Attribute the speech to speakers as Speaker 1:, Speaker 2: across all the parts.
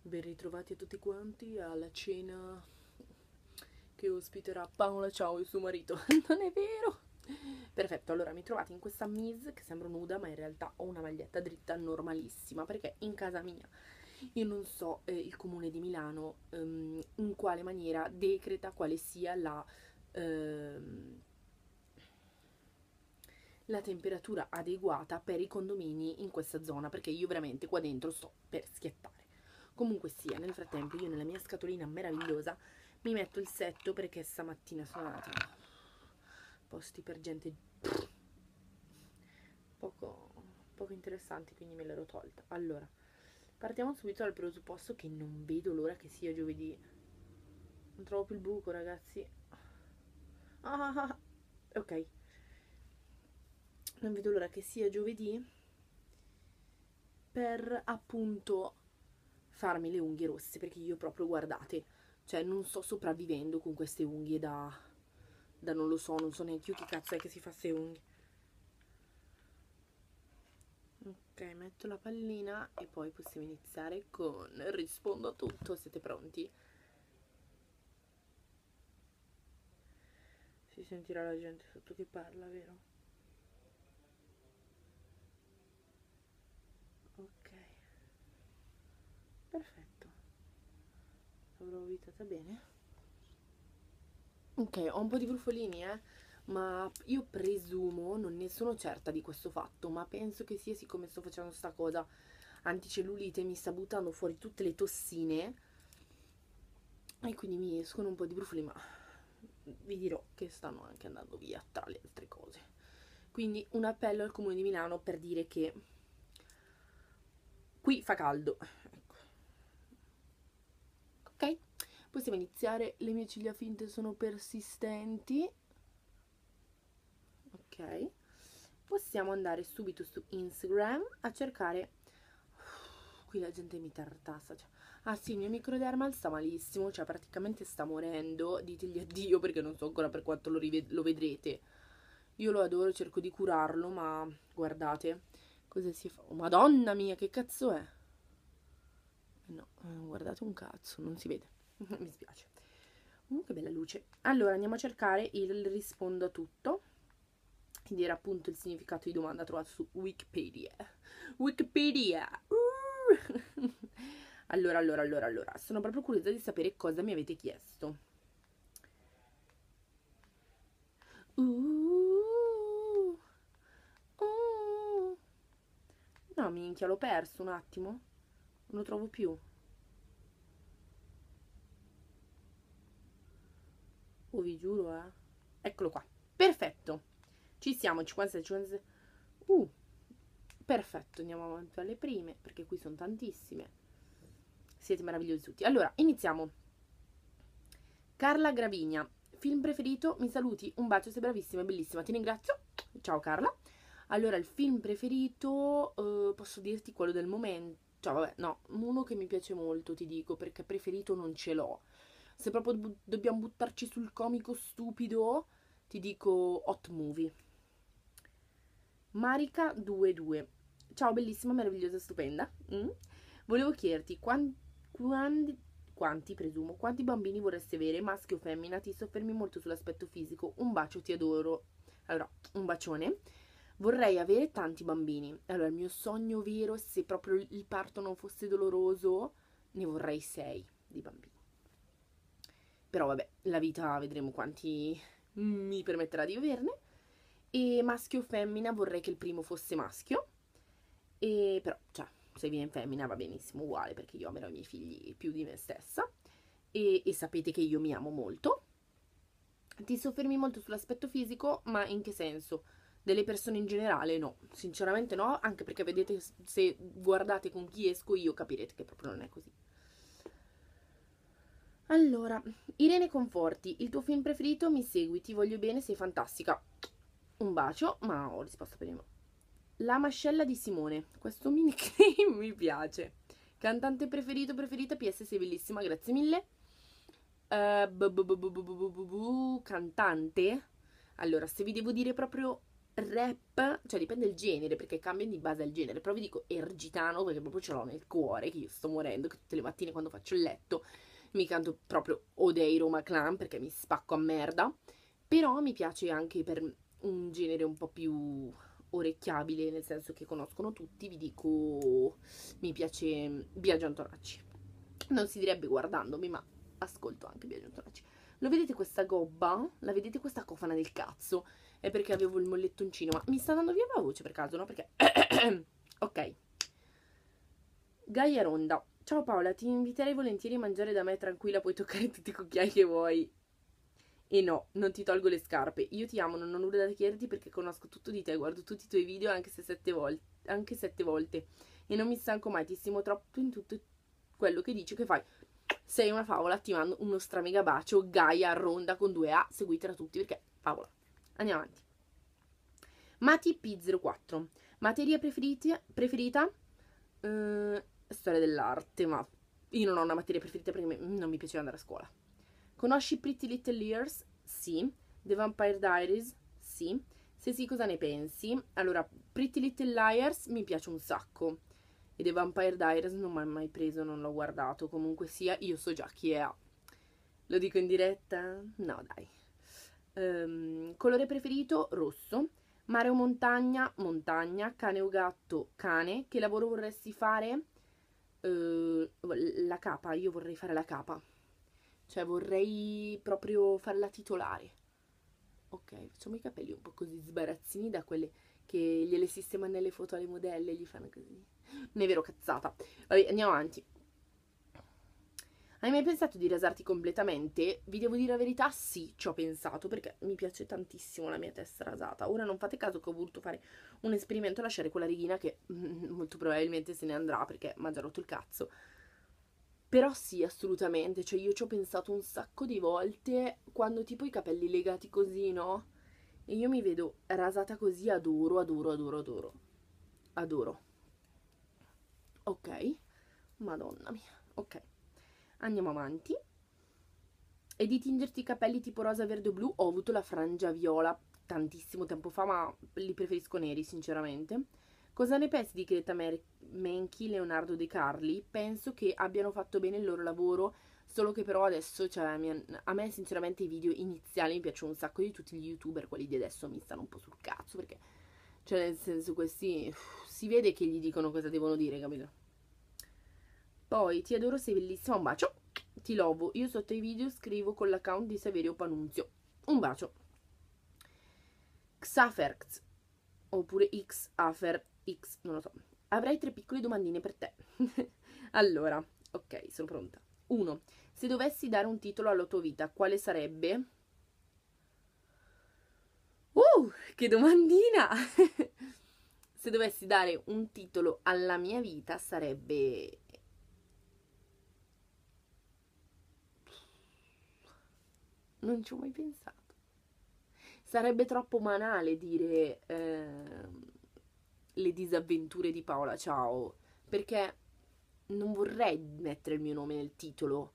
Speaker 1: Ben ritrovati a tutti quanti alla cena che ospiterà Paola Ciao e suo marito. Non è vero? Perfetto, allora mi trovate in questa mise che sembro nuda, ma in realtà ho una maglietta dritta normalissima perché in casa mia io non so il comune di Milano in quale maniera decreta quale sia la temperatura adeguata per i condomini in questa zona, perché io veramente qua dentro sto per schiattare. Comunque sia, nel frattempo io nella mia scatolina meravigliosa mi metto il setto perché stamattina sono andata a posti per gente poco, poco interessanti, quindi me l'ero tolta. Allora, partiamo subito dal presupposto che non vedo l'ora che sia giovedì. Non trovo più il buco, ragazzi. Ok. Non vedo l'ora che sia giovedì per appunto farmi le unghie rosse, perché io proprio, guardate, cioè non sto sopravvivendo con queste unghie da non lo so, non so neanche io chi cazzo è che si fa queste unghie. Ok, metto la pallina e poi possiamo iniziare con rispondo a tutto. Siete pronti? Si sentirà la gente sotto che parla, vero? Ok, perfetto, l'avrò evitata bene. Ok, ho un po' di brufolini, ma io presumo, non ne sono certa di questo fatto, ma penso che sia siccome sto facendo sta cosa anticellulite, mi sta buttando fuori tutte le tossine e quindi mi escono un po' di brufoli, ma vi dirò che stanno anche andando via tra le altre cose. Quindi un appello al Comune di Milano per dire che qui fa caldo. Ecco. Ok, possiamo iniziare. Le mie ciglia finte sono persistenti. Ok, possiamo andare subito su Instagram a cercare. Qui la gente mi tartassa, cioè. Ah sì, il mio microdermal sta malissimo, cioè praticamente sta morendo. Ditegli addio perché non so ancora per quanto lo vedrete. Io lo adoro, cerco di curarlo, ma guardate cosa si fa. Oh, Madonna mia, che cazzo è? No, guardate un cazzo, non si vede. Mi spiace. Che bella luce. Allora andiamo a cercare il rispondo a tutto, ed era appunto il significato di domanda trovato su Wikipedia. Wikipedia! Allora, sono proprio curiosa di sapere cosa mi avete chiesto. Uh, uh. No, minchia, l'ho perso un attimo. Non lo trovo più. Oh, vi giuro, eh. Eccolo qua. Perfetto. Ci siamo, 56, 56. Perfetto, andiamo avanti alle prime, perché qui sono tantissime. Siete meravigliosi tutti. Allora, iniziamo. Carla Gravigna. Film preferito? Mi saluti? Un bacio, sei bravissima e bellissima. Ti ringrazio. Ciao Carla. Allora, il film preferito, posso dirti quello del momento. Cioè, vabbè, no, uno che mi piace molto, ti dico, perché preferito non ce l'ho. Se proprio dobbiamo buttarci sul comico stupido, ti dico Hot Movie. Marica 22. Ciao, bellissima, meravigliosa, stupenda. Volevo chiederti quanti, presumo, quanti bambini vorresti avere, maschio o femmina? Ti soffermi molto sull'aspetto fisico. Un bacio, ti adoro. Allora, un bacione. Vorrei avere tanti bambini. Allora, il mio sogno vero, se proprio il parto non fosse doloroso, ne vorrei 6 di bambini. Però vabbè, la vita vedremo quanti mi permetterà di averne. E maschio o femmina vorrei che il primo fosse maschio. E però, cioè, se viene femmina va benissimo uguale, perché io amerò i miei figli più di me stessa. E sapete che io mi amo molto. Ti soffermi molto sull'aspetto fisico, ma in che senso? Delle persone in generale no, sinceramente no, anche perché vedete, se guardate con chi esco io capirete che proprio non è così. Allora, Irene Conforti, il tuo film preferito? Mi segui, ti voglio bene, sei fantastica. Un bacio, ma ho risposto prima. La mascella di Simone, questo mini nickname mi piace. Cantante preferita, PS sei bellissima, grazie mille. Cantante? Allora, se vi devo dire proprio rap, cioè dipende dal genere, perché cambiano di base al genere, però vi dico ergitano perché proprio ce l'ho nel cuore, che io sto morendo, che tutte le mattine quando faccio il letto mi canto proprio O'Day Roma Clan perché mi spacco a merda, però mi piace anche per un genere un po' più orecchiabile, nel senso che conoscono tutti, vi dico, mi piace Biagio Antonacci. Non si direbbe guardandomi, ma ascolto anche Biagio Antonacci. Lo vedete questa gobba? La vedete questa cofana del cazzo? È perché avevo il mollettoncino, ma mi sta dando via la voce per caso, no? Perché... ok. Gaia Ronda. Ciao Paola, ti inviterei volentieri a mangiare da me tranquilla, puoi toccare tutti i cucchiai che vuoi. E no, non ti tolgo le scarpe. Io ti amo, non ho nulla da chiederti perché conosco tutto di te, guardo tutti i tuoi video anche se 7 volte, anche 7 volte. E non mi stanco mai, ti stimo troppo in tutto quello che dici che fai. Sei una favola, ti mando uno stramega bacio, Gaia Ronda con 2A, seguitela tutti perché favola. Andiamo avanti. Mati P04. Materia preferita? Storia dell'arte, ma io non ho una materia preferita perché non mi piaceva andare a scuola. Conosci Pretty Little Liars? Sì. The Vampire Diaries? Sì. Se sì, cosa ne pensi? Allora, Pretty Little Liars mi piace un sacco. E The Vampire Diaries non mi ha mai preso, non l'ho guardato. Comunque sia, io so già chi è. Lo dico in diretta? No, dai. Colore preferito? Rosso. Mare o montagna? Montagna. Cane o gatto? Cane. Che lavoro vorresti fare? La capa. Io vorrei fare la capa. Cioè vorrei proprio farla titolare. Ok, facciamo i capelli un po' così sbarazzini da quelle che gliele sistemano nelle foto alle modelle e gli fanno così. Non è vero, cazzata. Vabbè, andiamo avanti. Hai mai pensato di rasarti completamente? Vi devo dire la verità, sì, ci ho pensato perché mi piace tantissimo la mia testa rasata. Ora non fate caso che ho voluto fare un esperimento e lasciare quella righina che molto probabilmente se ne andrà perché mi ha già rotto il cazzo. Però sì, assolutamente, cioè io ci ho pensato un sacco di volte quando tipo i capelli legati così, no? E io mi vedo rasata così, adoro, adoro, adoro, adoro. Adoro. Ok, madonna mia, ok. Andiamo avanti. E di tingerti i capelli tipo rosa, verde o blu, ho avuto la frangia viola tantissimo tempo fa, ma li preferisco neri, sinceramente. Cosa ne pensi di Greta Menchi, Leonardo De Carli? Penso che abbiano fatto bene il loro lavoro, solo che però adesso, cioè, a me sinceramente i video iniziali mi piacciono un sacco, di tutti gli youtuber, quelli di adesso mi stanno un po' sul cazzo, perché, cioè, nel senso, questi si vede che gli dicono cosa devono dire, capito? Poi, ti adoro, sei bellissima, un bacio. Ti lovo, io sotto i video scrivo con l'account di Saverio Panunzio. Un bacio. Xaferx, oppure Xafer X, non lo so. Avrei 3 piccole domandine per te. Allora, ok, sono pronta. 1. Se dovessi dare un titolo alla tua vita, quale sarebbe? Che domandina! Se dovessi dare un titolo alla mia vita sarebbe... Non ci ho mai pensato. Sarebbe troppo banale dire le disavventure di Paola Ciao, perché non vorrei mettere il mio nome nel titolo.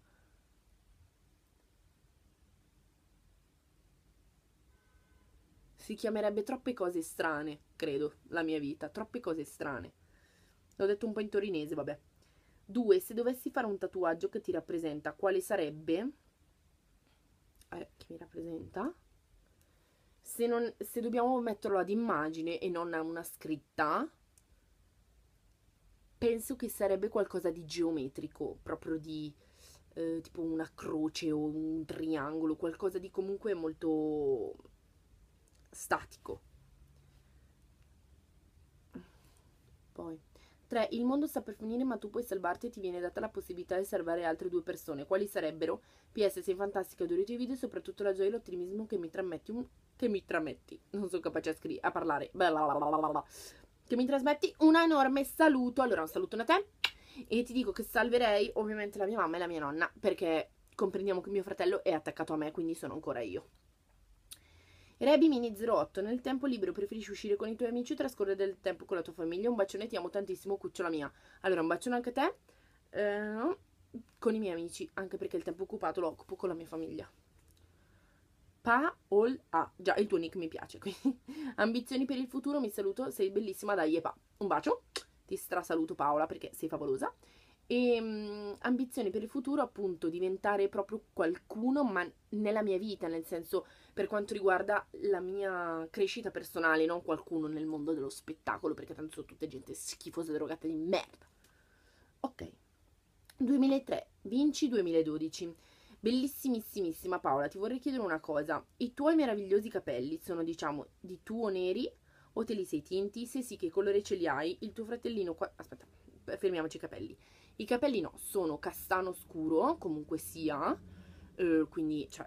Speaker 1: Si chiamerebbe troppe cose strane, credo, la mia vita, troppe cose strane. L'ho detto un po' in torinese, vabbè. 2. Se dovessi fare un tatuaggio che ti rappresenta, quale sarebbe? Che mi rappresenta? Se dobbiamo metterlo ad immagine e non a una scritta, penso che sarebbe qualcosa di geometrico, proprio di tipo una croce o un triangolo, qualcosa di comunque molto statico. Poi 3. Il mondo sta per finire ma tu puoi salvarti e ti viene data la possibilità di salvare altre 2 persone. Quali sarebbero? PS, sei fantastica, adoro i tuoi video e soprattutto la gioia e l'ottimismo che mi trasmetti. Che mi trasmetti. Non sono capace a parlare. Che mi trasmetti un enorme saluto. Allora, un saluto da te. E ti dico che salverei ovviamente la mia mamma e la mia nonna, perché comprendiamo che mio fratello è attaccato a me, quindi sono ancora io. Rebi Mini 08, nel tempo libero preferisci uscire con i tuoi amici o trascorrere del tempo con la tua famiglia? Un bacione, ti amo tantissimo, cucciola mia. Allora, un bacione anche a te. Con i miei amici, anche perché il tempo occupato lo occupo con la mia famiglia. Paola, già il tuo nick mi piace, quindi ambizioni per il futuro, mi saluto, sei bellissima, dai e pa. Un bacio, ti strasaluto Paola perché sei favolosa. E ambizioni per il futuro, appunto, diventare proprio qualcuno, ma nella mia vita, nel senso, per quanto riguarda la mia crescita personale, non qualcuno nel mondo dello spettacolo, perché tanto sono tutte gente schifosa, drogate di merda. Ok, 2003, Vinci 2012. Bellissimissimissima Paola, ti vorrei chiedere una cosa. I tuoi meravigliosi capelli sono, diciamo, di tuo neri o te li sei tinti? Se sì, che colore ce li hai? Il tuo fratellino qua... Aspetta, fermiamoci i capelli. I capelli no, sono castano scuro, comunque sia, quindi, cioè,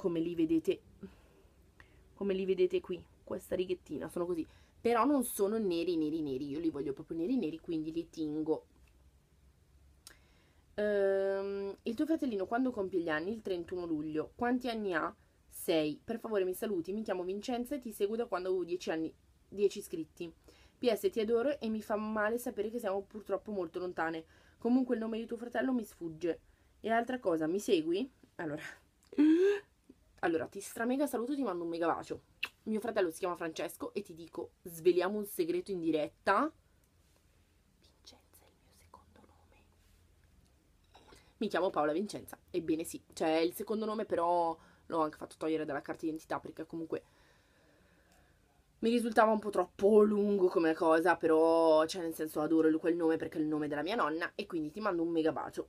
Speaker 1: come li vedete qui, questa righettina, sono così. Però non sono neri, neri, neri, io li voglio proprio neri, neri, quindi li tingo. Il tuo fratellino quando compie gli anni? Il 31 luglio. Quanti anni ha? 6. Per favore mi saluti, mi chiamo Vincenza e ti seguo da quando avevo 10 anni, 10 iscritti. PS, ti adoro e mi fa male sapere che siamo purtroppo molto lontane. Comunque il nome di tuo fratello mi sfugge. E altra cosa, mi segui? Allora, ti stramega saluto, ti mando un mega bacio. Mio fratello si chiama Francesco e ti dico, sveliamo un segreto in diretta. Vincenza è il mio secondo nome. Mi chiamo Paola Vincenza. Ebbene sì, cioè è il secondo nome, però l'ho anche fatto togliere dalla carta d'identità perché comunque mi risultava un po' troppo lungo come cosa, però, cioè nel senso adoro quel nome perché è il nome della mia nonna e quindi ti mando un mega bacio.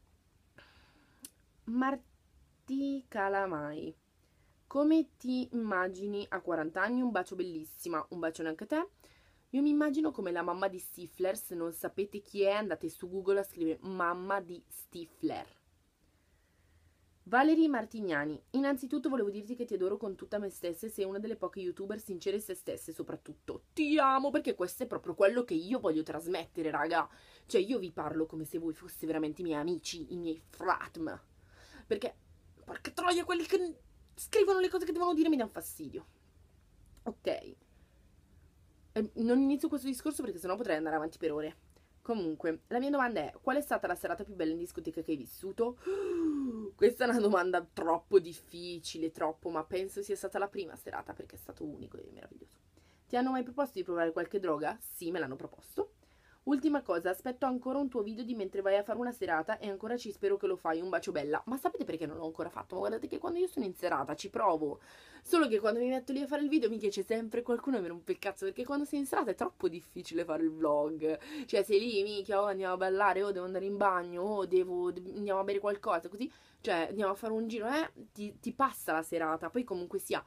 Speaker 1: Marti Calamai. Come ti immagini a 40 anni? Un bacio bellissima, un bacione anche a te. Io mi immagino come la mamma di Stifler, se non sapete chi è andate su Google a scrivere mamma di Stifler. Valerie Martignani, innanzitutto volevo dirti che ti adoro con tutta me stessa e sei una delle poche youtuber sincere se stesse soprattutto. Ti amo perché questo è proprio quello che io voglio trasmettere, raga. Cioè io vi parlo come se voi foste veramente i miei amici, i miei fratm. Perché, porca troia, quelli che scrivono le cose che devono dire mi danno fastidio. Ok. Non inizio questo discorso perché sennò potrei andare avanti per ore. Comunque, la mia domanda è: qual è stata la serata più bella in discoteca che hai vissuto? Questa è una domanda troppo difficile, troppo, ma penso sia stata la prima serata perché è stato unico e meraviglioso. Ti hanno mai proposto di provare qualche droga? Sì, me l'hanno proposto. Ultima cosa, aspetto ancora un tuo video di mentre vai a fare una serata e ancora ci spero che lo fai. Un bacio bella. Ma sapete perché non l'ho ancora fatto? Ma guardate che quando io sono in serata ci provo. Solo che quando mi metto lì a fare il video mi piace sempre qualcuno e mi rompe il cazzo perché quando sei in serata è troppo difficile fare il vlog. Cioè sei lì, minchia, oh andiamo a ballare, oh devo andare in bagno, oh andiamo a bere qualcosa, così. Cioè andiamo a fare un giro, ti passa la serata. Poi comunque sia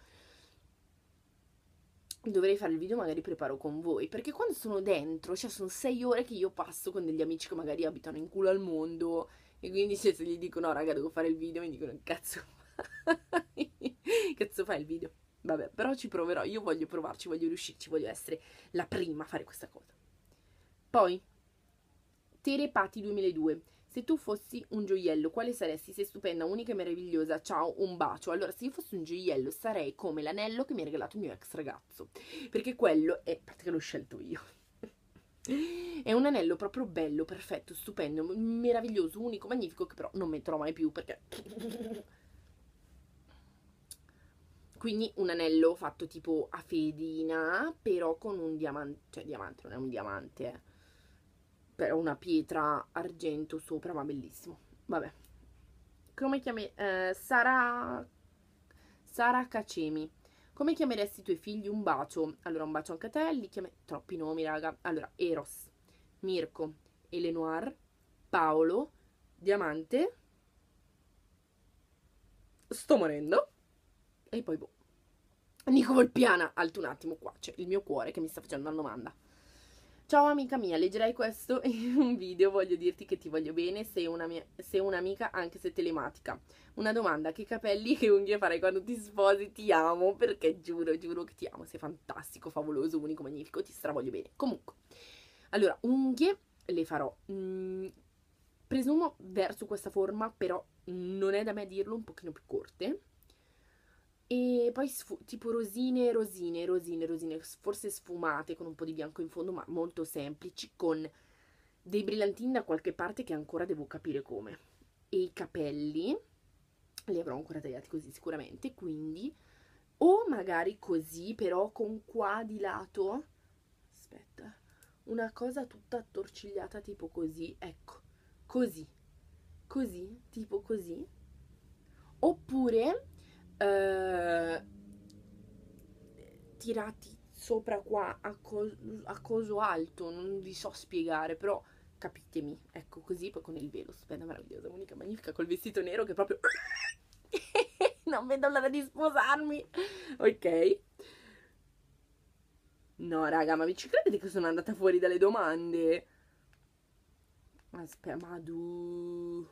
Speaker 1: dovrei fare il video, magari preparo con voi, perché quando sono dentro, cioè sono 6 ore che io passo con degli amici che magari abitano in culo al mondo e quindi se gli dico no raga devo fare il video mi dicono cazzo cazzo fai il video, vabbè, però ci proverò, io voglio provarci, voglio riuscirci, voglio essere la prima a fare questa cosa. Poi Terepati 2002. Se tu fossi un gioiello, quale saresti? Sei stupenda, unica e meravigliosa. Ciao, un bacio. Allora, se io fossi un gioiello, sarei come l'anello che mi ha regalato il mio ex ragazzo. Perché quello è... perché l'ho scelto io. È un anello proprio bello, perfetto, stupendo, meraviglioso, unico, magnifico, che però non metterò mai più perché... Quindi un anello fatto tipo a fedina, però con un diamante, cioè diamante, non è un diamante, però una pietra argento sopra, ma bellissimo. Vabbè. Come chiami? Sara Cacemi. Come chiameresti i tuoi figli? Un bacio. Allora, un bacio anche a te. Li chiami... Troppi nomi, raga. Allora, Eros, Mirko, Elenoir, Paolo, Diamante. Sto morendo. E poi boh. Nico Volpiana. Alto un attimo qua. C'è il mio cuore che mi sta facendo una domanda. Ciao amica mia, leggerai questo in un video, voglio dirti che ti voglio bene, sei un'amica anche se telematica. Una domanda, che capelli, che unghie farai quando ti sposi? Ti amo, perché giuro, giuro che ti amo, sei fantastico, favoloso, unico, magnifico, ti stravoglio bene. Comunque, allora, unghie le farò, presumo verso questa forma, però non è da me dirlo, un pochino più corte. E poi tipo rosine, forse sfumate con un po' di bianco in fondo, ma molto semplici, con dei brillantini da qualche parte che ancora devo capire come. E i capelli li avrò ancora tagliati così sicuramente, quindi o magari così però con qua di lato, aspetta, una cosa tutta attorcigliata tipo così, ecco, così, così, tipo così, oppure eh, tirati sopra qua a coso alto, non vi so spiegare, però capitemi, ecco così, poi con il velo, stupenda, meravigliosa, unica, magnifica, col vestito nero che proprio non vedo l'ora di sposarmi, ok? No raga, ma vi ci credete che sono andata fuori dalle domande? Aspetta, Madu.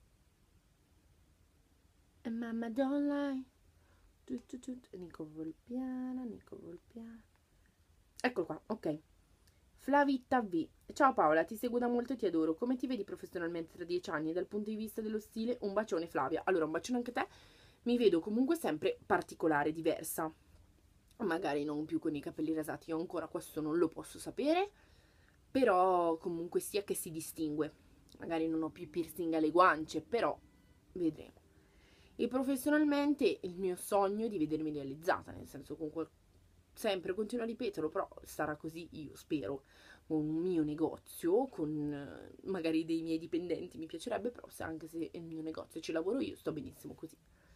Speaker 1: E mamma don't lie. Nico Volpiana, Nico Volpiana. Eccolo qua, ok. Flavitta V. Ciao Paola, ti seguo da molto e ti adoro. Come ti vedi professionalmente tra 10 anni? Dal punto di vista dello stile, un bacione Flavia. Allora, un bacione anche a te. Mi vedo comunque sempre particolare, diversa. Magari non più con i capelli rasati, io ancora questo non lo posso sapere. Però comunque sia che si distingue. Magari non ho più piercing alle guance, però vedremo. E professionalmente il mio sogno è di vedermi realizzata, nel senso sempre continuo a ripeterlo, però sarà così, io spero, con un mio negozio, con magari dei miei dipendenti, mi piacerebbe, però anche se è il mio negozio ci lavoro io, sto benissimo così.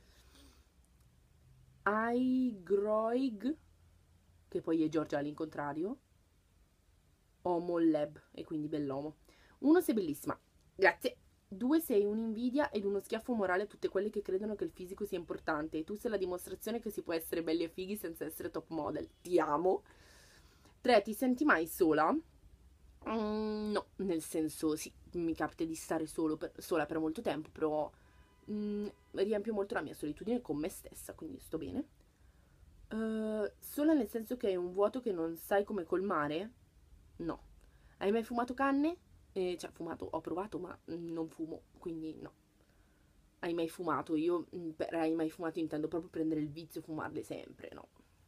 Speaker 1: Groig, che poi è Giorgia all'incontrario, Homo Lab, e quindi bell'uomo. Uno, sei bellissima, grazie. 2, sei un'invidia ed uno schiaffo morale a tutte quelle che credono che il fisico sia importante, e tu sei la dimostrazione che si può essere belli e fighi senza essere top model. Ti amo. 3, ti senti mai sola? No, nel senso sì, mi capita di stare sola per molto tempo, però riempio molto la mia solitudine con me stessa, quindi sto bene. Sola nel senso che hai un vuoto che non sai come colmare? No. Hai mai fumato canne? Cioè, fumato, ho provato, ma non fumo, quindi no. Hai mai fumato? Io per hai mai fumato intendo proprio prendere il vizio e fumarle sempre, no.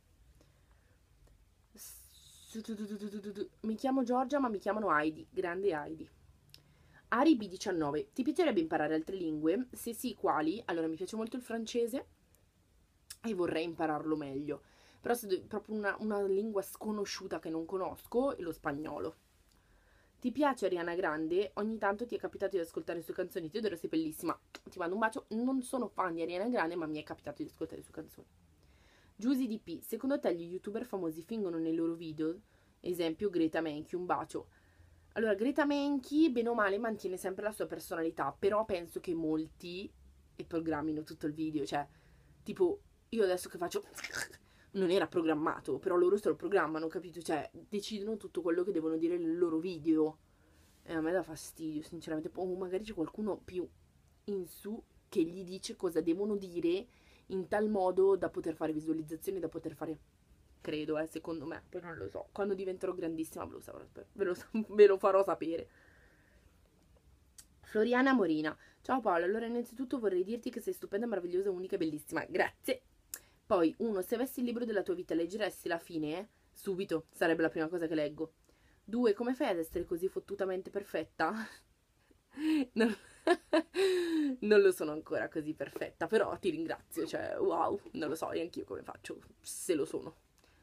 Speaker 1: Mi chiamo Giorgia, ma mi chiamano Heidi, grande Heidi. Ari B19, ti piacerebbe imparare altre lingue? Se sì, quali? Allora, mi piace molto il francese e vorrei impararlo meglio. Però se proprio una lingua sconosciuta che non conosco è lo spagnolo. Ti piace Ariana Grande? Ogni tanto ti è capitato di ascoltare le sue canzoni? Teodoro, sei bellissima. Ti mando un bacio. Non sono fan di Ariana Grande, ma mi è capitato di ascoltare le sue canzoni. Giusy DP, secondo te gli youtuber famosi fingono nei loro video? Esempio Greta Menchi, un bacio. Allora, Greta Menchi, bene o male, mantiene sempre la sua personalità, però penso che molti programmino tutto il video, cioè, tipo, io adesso che faccio... non era programmato, però loro se lo programmano, capito? Cioè, decidono tutto quello che devono dire nel loro video. E a me dà fastidio, sinceramente. O magari c'è qualcuno più in su che gli dice cosa devono dire in tal modo da poter fare visualizzazioni, da poter fare... Credo, secondo me. Poi non lo so. Quando diventerò grandissima ve lo farò sapere. Floriana Morina. Ciao Paola, allora innanzitutto vorrei dirti che sei stupenda, meravigliosa, unica e bellissima. Grazie. Poi, 1, se avessi il libro della tua vita, leggeresti la fine? Subito, sarebbe la prima cosa che leggo. 2, come fai ad essere così fottutamente perfetta? Non... non lo sono ancora così perfetta, però ti ringrazio, cioè, wow, non lo so neanche io come faccio, se lo sono.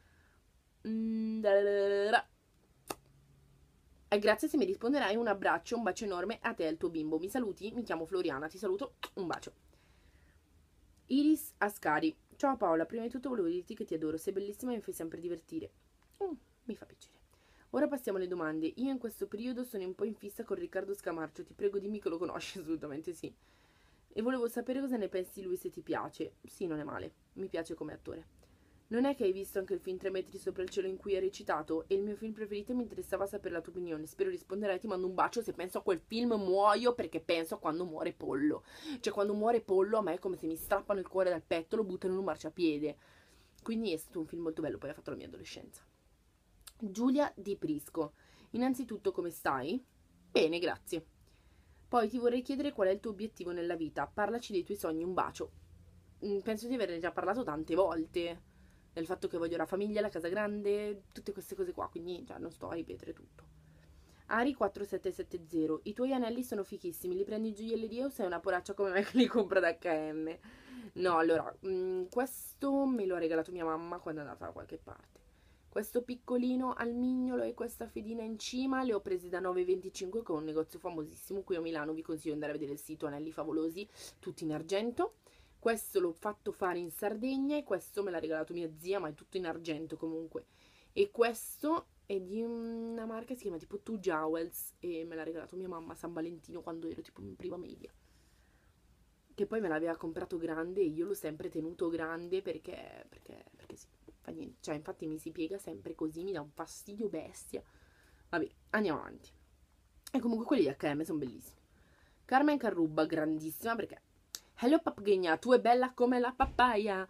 Speaker 1: E grazie se mi risponderai, un abbraccio, un bacio enorme a te e al tuo bimbo. Mi saluti? Mi chiamo Floriana, ti saluto, un bacio. Iris Ascari. Ciao Paola, prima di tutto volevo dirti che ti adoro, sei bellissima e mi fai sempre divertire. Mi fa piacere. Ora passiamo alle domande. Io in questo periodo sono un po' in fissa con Riccardo Scamarcio, ti prego dimmi che lo conosci, assolutamente sì. E volevo sapere cosa ne pensi di lui, se ti piace. Sì, non è male, mi piace come attore. Non è che hai visto anche il film 3 metri sopra il cielo in cui hai recitato? È il mio film preferito e mi interessava sapere la tua opinione. Spero risponderai, ti mando un bacio. Se penso a quel film muoio, perché penso a quando muore Pollo. Cioè, quando muore Pollo a me è come se mi strappano il cuore dal petto e lo buttano in un marciapiede. Quindi è stato un film molto bello, poi ha fatto la mia adolescenza. Giulia Di Prisco. Innanzitutto, come stai? Bene, grazie. Poi ti vorrei chiedere qual è il tuo obiettivo nella vita. Parlaci dei tuoi sogni, un bacio. Penso di averne già parlato tante volte. Del fatto che voglio la famiglia, la casa grande, tutte queste cose qua, quindi già non sto a ripetere tutto. Ari 4770, i tuoi anelli sono fichissimi, li prendi gioielleria o sei una poraccia come me che li compra da H&M? No, allora, questo me lo ha regalato mia mamma quando è andata da qualche parte. Questo piccolino al mignolo e questa fedina in cima le ho presi da 9,25 con un negozio famosissimo qui a Milano, vi consiglio di andare a vedere il sito, anelli favolosi, tutti in argento. Questo l'ho fatto fare in Sardegna e questo me l'ha regalato mia zia, ma è tutto in argento comunque. E questo è di una marca che si chiama tipo Two Jewels e me l'ha regalato mia mamma a San Valentino quando ero tipo in prima media. Che poi me l'aveva comprato grande e io l'ho sempre tenuto grande perché sì, fa niente. Cioè, infatti mi si piega sempre così, mi dà un fastidio bestia. Vabbè, andiamo avanti. E comunque quelli di H&M sono bellissimi. Carmen Carrubba, grandissima perché... Hello papghegna, tu è bella come la papaya.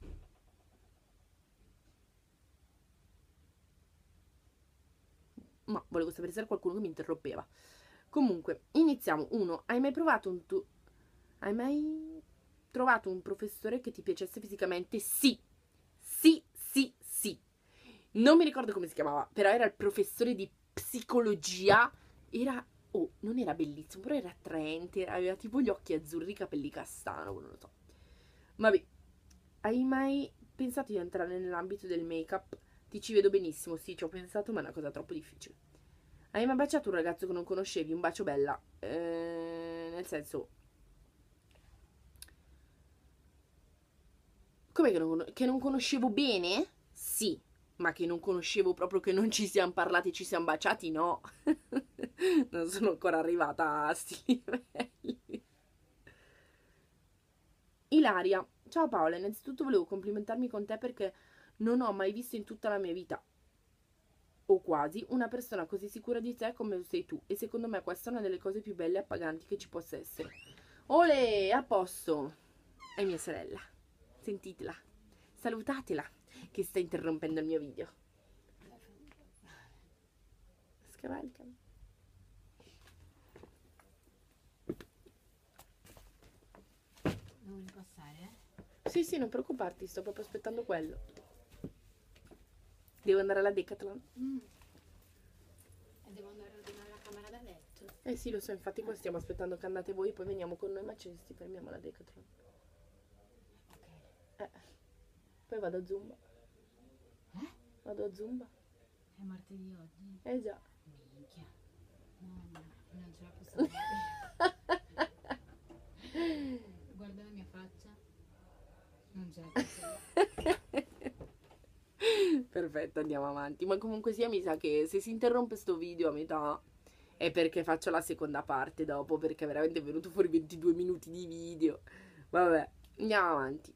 Speaker 1: Ma volevo sapere se era qualcuno che mi interrompeva. Comunque, iniziamo. 1. Hai mai trovato un professore che ti piacesse fisicamente? Sì. Sì, sì, sì. Non mi ricordo come si chiamava, però era il professore di psicologia. Era... Oh, non era bellissimo, però era attraente. Aveva tipo gli occhi azzurri, i capelli castano, non lo so. Vabbè. Hai mai pensato di entrare nell'ambito del make-up? Ti ci vedo benissimo, sì, ci ho pensato, ma è una cosa troppo difficile. Hai mai baciato un ragazzo che non conoscevi? Un bacio bella. Nel senso... Com'è che non conoscevo bene? Sì, ma che non conoscevo proprio, che non ci siamo parlati e ci siamo baciati? No. Non sono ancora arrivata a sti livelli. Ilaria. Ciao Paola, innanzitutto volevo complimentarmi con te perché non ho mai visto in tutta la mia vita, o quasi, una persona così sicura di te come sei tu. E secondo me questa è una delle cose più belle e appaganti che ci possa essere. Ole, a posto. È mia sorella. Sentitela. Salutatela, che sta interrompendo il mio video. Scavalcami.
Speaker 2: Devo ripassare?
Speaker 1: Sì, sì, non preoccuparti, sto proprio aspettando quello. Devo andare alla Decathlon.
Speaker 2: E devo andare a ordinare la camera da letto.
Speaker 1: Eh sì, lo so, infatti qua stiamo aspettando che andate voi, poi veniamo con noi, ma ci fermiamo alla Decathlon.
Speaker 2: Ok.
Speaker 1: Poi vado a Zumba. Vado a Zumba.
Speaker 2: È martedì oggi?
Speaker 1: Eh già.
Speaker 2: Minchia. Mamma, non ce la posso fare. Guarda la mia faccia. Non ce la posso fare.
Speaker 1: Perfetto, andiamo avanti. Ma comunque sia, mi sa che se si interrompe sto video a metà è perché faccio la seconda parte dopo, perché veramente è venuto fuori 22 minuti di video. Vabbè, andiamo avanti.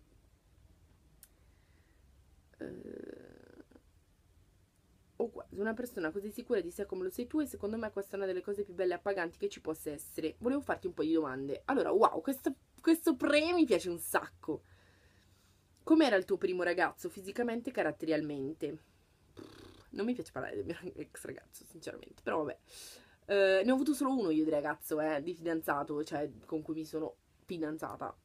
Speaker 1: O quasi una persona così sicura di sé come lo sei tu e secondo me questa è una delle cose più belle e appaganti che ci possa essere. Volevo farti un po' di domande. Allora, wow, questo pre mi piace un sacco. Com'era il tuo primo ragazzo, fisicamente e caratterialmente? Non mi piace parlare del mio ex ragazzo, sinceramente, però vabbè. Ne ho avuto solo uno io di ragazzo, di fidanzato, cioè con cui mi sono fidanzata.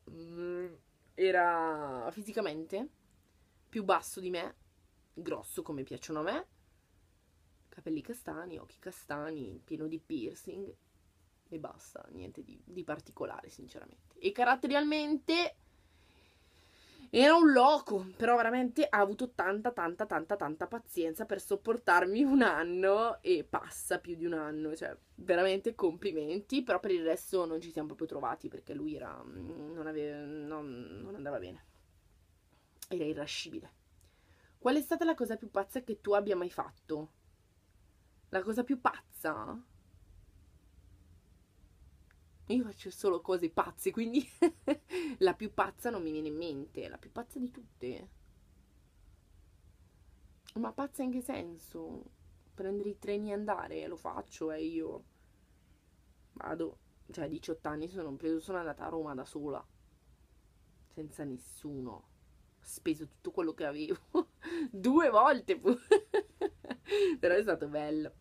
Speaker 1: Era fisicamente più basso di me, grosso come piacciono a me, capelli castani, occhi castani, pieno di piercing e basta, niente di particolare sinceramente. E caratterialmente era un loco, però veramente ha avuto tanta pazienza per sopportarmi un anno e passa più di un anno, cioè veramente complimenti, però per il resto non ci siamo proprio trovati perché lui era non andava bene, era irascibile. Qual è stata la cosa più pazza che tu abbia mai fatto? La cosa più pazza? Io faccio solo cose pazze, quindi la più pazza non mi viene in mente. La più pazza di tutte. Ma pazza in che senso? Prendere i treni e andare, lo faccio e io vado. Cioè, a 18 anni sono andata a Roma da sola. Senza nessuno. Ho speso tutto quello che avevo. 2 volte pure. Però è stato bello.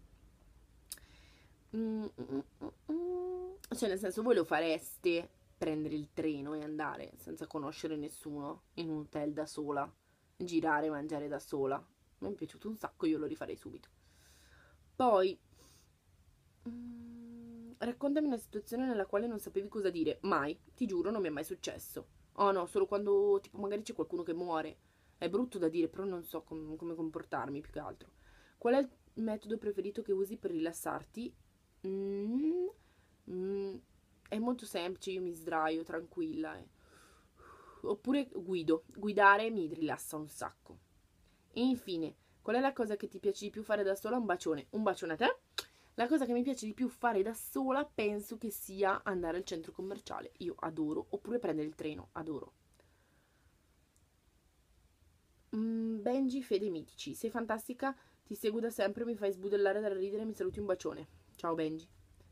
Speaker 1: Cioè, nel senso, voi lo fareste prendere il treno e andare senza conoscere nessuno in un hotel da sola, girare e mangiare da sola? Mi è piaciuto un sacco, io lo rifarei subito. Poi, Raccontami una situazione nella quale non sapevi cosa dire. Mai, ti giuro, non mi è mai successo. Oh no, solo quando tipo magari c'è qualcuno che muore. È brutto da dire, però non so come comportarmi più che altro. Qual è il metodo preferito che usi per rilassarti? Mm, mm, è molto semplice, io mi sdraio tranquilla. Oppure guido. Guidare mi rilassa un sacco. E infine, qual è la cosa che ti piace di più fare da sola? Un bacione. Un bacione a te. La cosa che mi piace di più fare da sola penso che sia andare al centro commerciale. Io adoro. Oppure prendere il treno. Adoro. Benji Fede Mitici. Sei fantastica. Ti seguo da sempre. Mi fai sbudellare dal ridere. Mi saluti un bacione. Ciao Benji.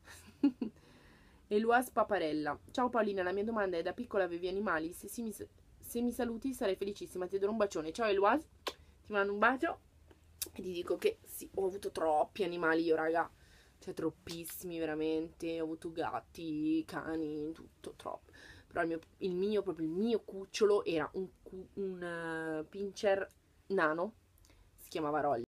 Speaker 1: Eloise Paparella. Ciao Paolina, la mia domanda è: da piccola avevi animali? Se mi saluti sarei felicissima. Ti do un bacione. Ciao Eloise. Ti mando un bacio. E ti dico che sì, ho avuto troppi animali io, raga. Cioè, troppissimi, veramente. Ho avuto gatti, cani, tutto, troppo. Però proprio il mio cucciolo era un pincher nano. Si chiamava Rolly.